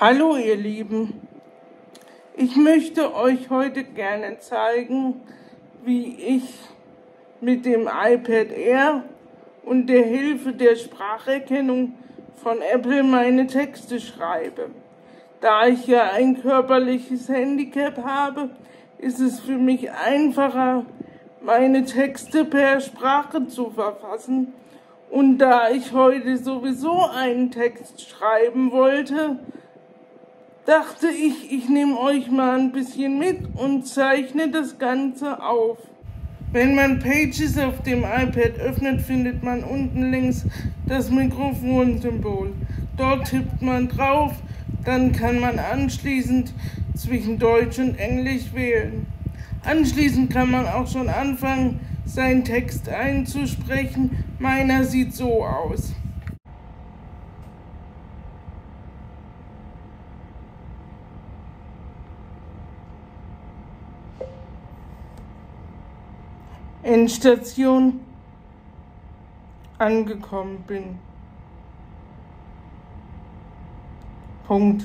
Hallo ihr Lieben, ich möchte euch heute gerne zeigen, wie ich mit dem iPad Air und der Hilfe der Spracherkennung von Apple meine Texte schreibe. Da ich ja ein körperliches Handicap habe, ist es für mich einfacher, meine Texte per Sprache zu verfassen. Und da ich heute sowieso einen Text schreiben wollte, dachte ich, ich nehme euch mal ein bisschen mit und zeichne das Ganze auf. Wenn man Pages auf dem iPad öffnet, findet man unten links das Mikrofonsymbol. Dort tippt man drauf, dann kann man anschließend zwischen Deutsch und Englisch wählen. Anschließend kann man auch schon anfangen, seinen Text einzusprechen. Meiner sieht so aus. Endstation angekommen bin. Punkt.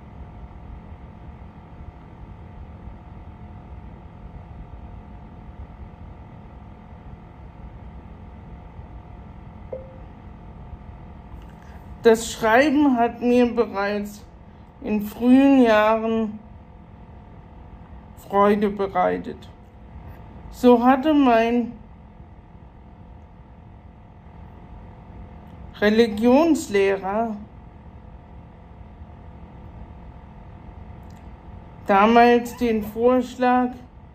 Das Schreiben hat mir bereits in frühen Jahren Freude bereitet. So hatte mein Religionslehrer damals den Vorschlag,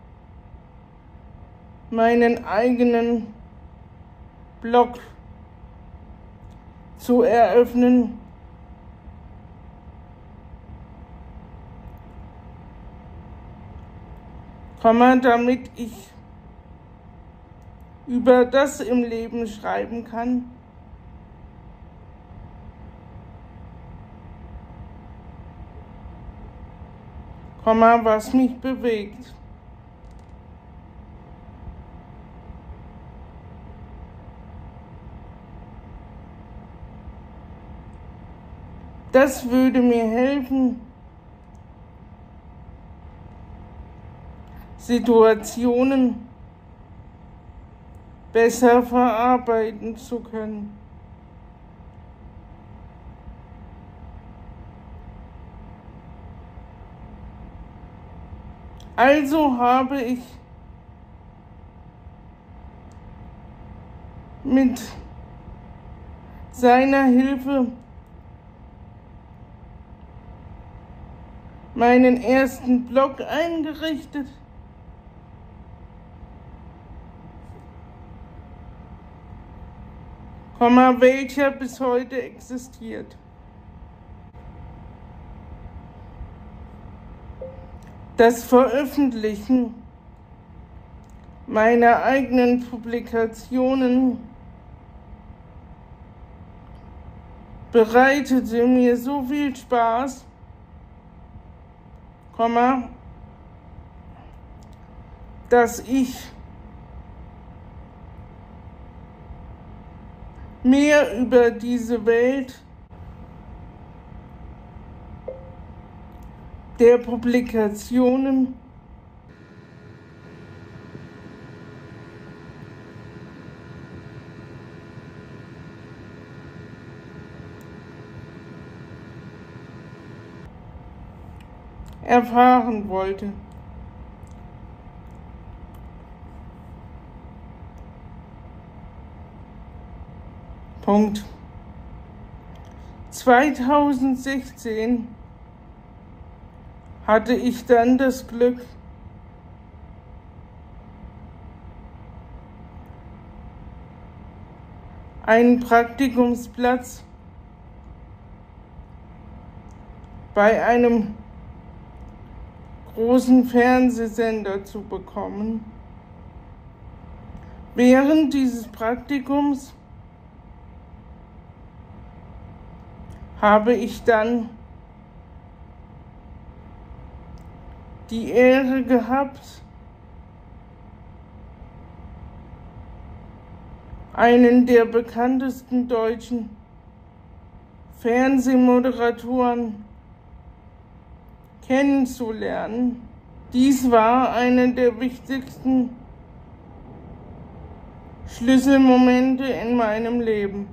meinen eigenen Blog zu eröffnen, damit ich über das im Leben schreiben kann, was mich bewegt. Das würde mir helfen, Situationen besser verarbeiten zu können. Also habe ich mit seiner Hilfe meinen ersten Blog eingerichtet. Welcher bis heute existiert. Das Veröffentlichen meiner eigenen Publikationen bereitete mir so viel Spaß, dass ich mehr über diese Welt der Publikationen erfahren wollte. Punkt. 2016 hatte ich dann das Glück, einen Praktikumsplatz bei einem großen Fernsehsender zu bekommen. Während dieses Praktikums habe ich dann die Ehre gehabt, einen der bekanntesten deutschen Fernsehmoderatoren kennenzulernen. Dies war einer der wichtigsten Schlüsselmomente in meinem Leben.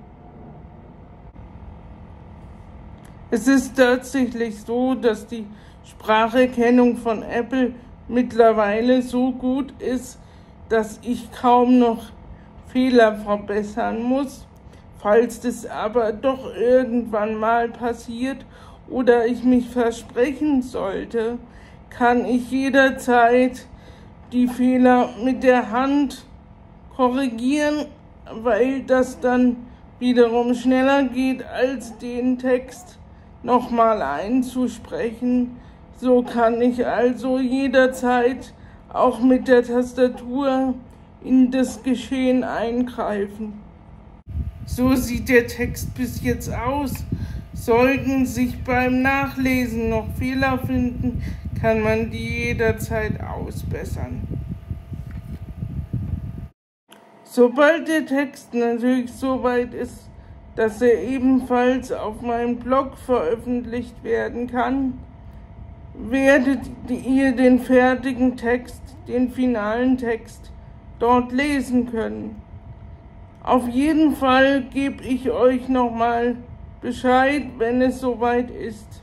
Es ist tatsächlich so, dass die Spracherkennung von Apple mittlerweile so gut ist, dass ich kaum noch Fehler verbessern muss. Falls das aber doch irgendwann mal passiert oder ich mich versprechen sollte, kann ich jederzeit die Fehler mit der Hand korrigieren, weil das dann wiederum schneller geht, als den Text nochmal einzusprechen. So kann ich also jederzeit auch mit der Tastatur in das Geschehen eingreifen. So sieht der Text bis jetzt aus. Sollten sich beim Nachlesen noch Fehler finden, kann man die jederzeit ausbessern. Sobald der Text natürlich so weit ist, dass er ebenfalls auf meinem Blog veröffentlicht werden kann, werdet ihr den fertigen Text, den finalen Text, dort lesen können. Auf jeden Fall gebe ich euch nochmal Bescheid, wenn es soweit ist.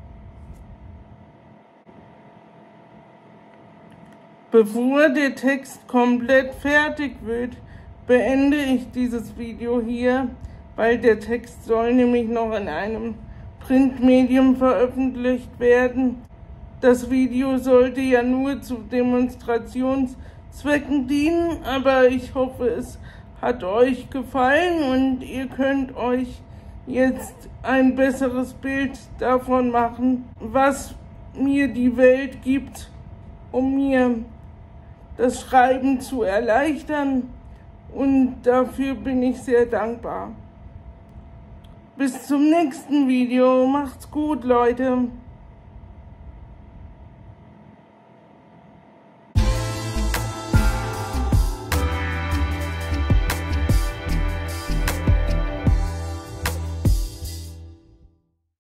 Bevor der Text komplett fertig wird, beende ich dieses Video hier, weil der Text soll nämlich noch in einem Printmedium veröffentlicht werden. Das Video sollte ja nur zu Demonstrationszwecken dienen, aber ich hoffe, es hat euch gefallen und ihr könnt euch jetzt ein besseres Bild davon machen, was mir die Welt gibt, um mir das Schreiben zu erleichtern, und dafür bin ich sehr dankbar. Bis zum nächsten Video. Macht's gut, Leute.